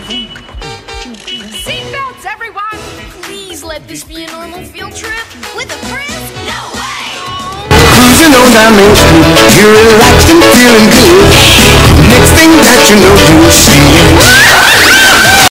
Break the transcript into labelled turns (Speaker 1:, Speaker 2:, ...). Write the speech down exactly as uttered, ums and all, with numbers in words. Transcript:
Speaker 1: Seatbelts, everyone! Please let this be a normal field trip. With a friend? No way!
Speaker 2: Cruising on down Main Street, you're relaxed and feeling good.